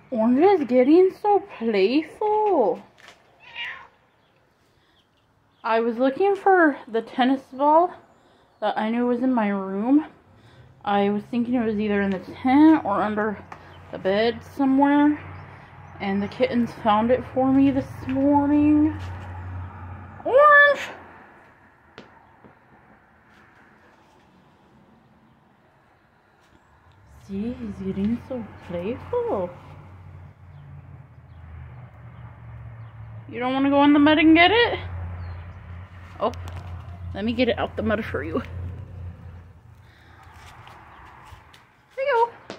Orange is getting so playful. I was looking for the tennis ball that I knew was in my room. I was thinking it was either in the tent or under the bed somewhere. And the kittens found it for me this morning. Orange! See, he's getting so playful. You don't want to go in the mud and get it? Oh, let me get it out the mud for you. Here you go.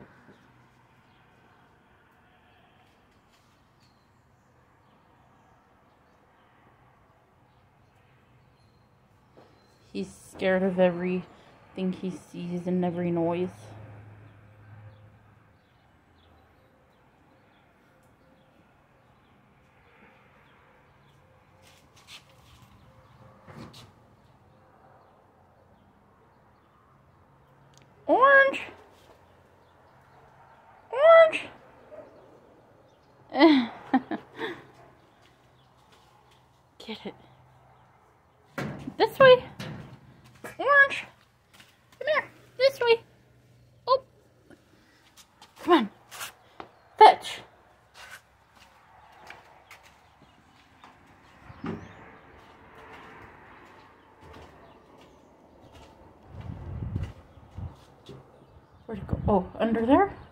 He's scared of everything he sees and every noise. Orange! Orange! Get it. This way. Orange! Come here. This way. Oh! Come on. Fetch. Where'd it go? Oh, under there?